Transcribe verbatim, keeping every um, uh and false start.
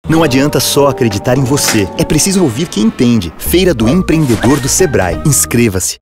Não adianta só acreditar em você. É preciso ouvir quem entende. Feira do Empreendedor do Sebrae. Inscreva-se.